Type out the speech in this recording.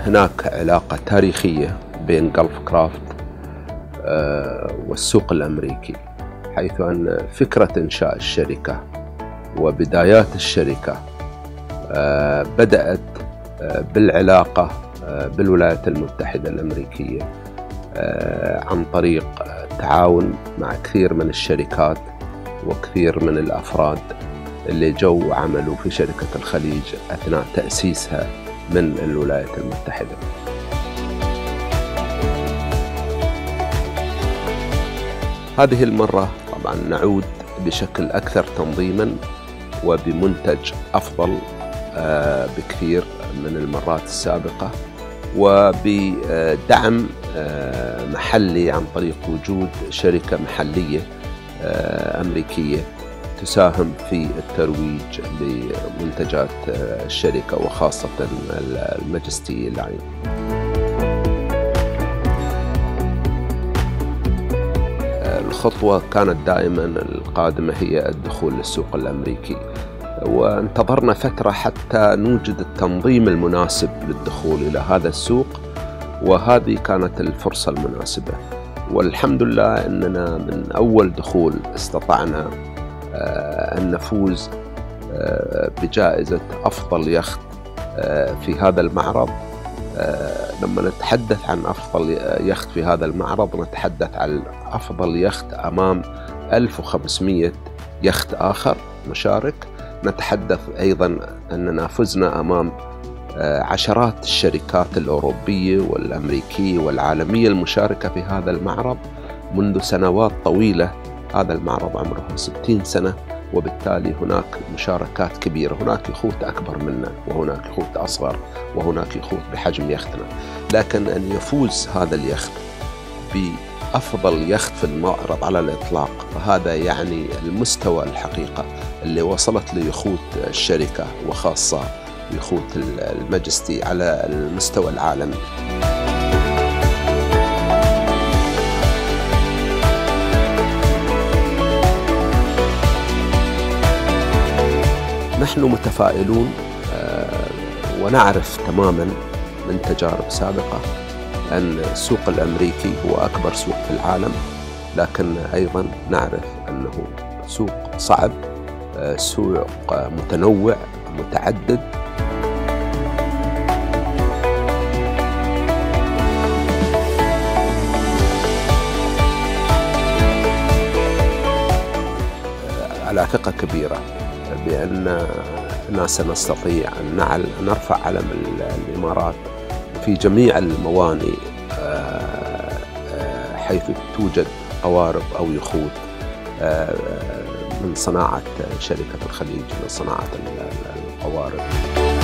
هناك علاقة تاريخية بين جلف كرافت والسوق الأمريكي، حيث أن فكرة إنشاء الشركة وبدايات الشركة بدأت بالعلاقة بالولايات المتحدة الأمريكية عن طريق التعاون مع كثير من الشركات وكثير من الأفراد اللي جو عملوا في شركة الخليج أثناء تأسيسها من الولايات المتحدة. هذه المرة طبعا نعود بشكل أكثر تنظيما وبمنتج أفضل بكثير من المرات السابقة، وبدعم محلي عن طريق وجود شركة محلية أمريكية تساهم في الترويج لمنتجات الشركة وخاصة الماجستي لاين. الخطوة كانت دائما القادمة هي الدخول للسوق الأمريكي، وانتظرنا فترة حتى نوجد التنظيم المناسب للدخول إلى هذا السوق، وهذه كانت الفرصة المناسبة. والحمد لله أننا من أول دخول استطعنا أن نفوز بجائزة أفضل يخت في هذا المعرض. لما نتحدث عن أفضل يخت في هذا المعرض نتحدث عن أفضل يخت أمام 1500 يخت آخر مشارك. نتحدث أيضا أننا فزنا أمام عشرات الشركات الأوروبية والأمريكية والعالمية المشاركة في هذا المعرض منذ سنوات طويلة. هذا المعرض عمره 60 سنة، وبالتالي هناك مشاركات كبيرة، هناك يخوت أكبر منا وهناك يخوت أصغر وهناك يخوت بحجم يختنا، لكن أن يفوز هذا اليخت بأفضل يخت في المعرض على الإطلاق فهذا يعني المستوى الحقيقة اللي وصلت ليخوت الشركة وخاصة يخوت الماجستي على المستوى العالمي. نحن متفائلون ونعرف تماما من تجارب سابقة أن السوق الأمريكي هو أكبر سوق في العالم، لكن أيضا نعرف أنه سوق صعب، سوق متنوع متعدد. على ثقة كبيرة بأننا سنستطيع أن نرفع علم الإمارات في جميع الموانئ حيث توجد قوارب أو يخوت من صناعة شركة الخليج، من صناعة القوارب.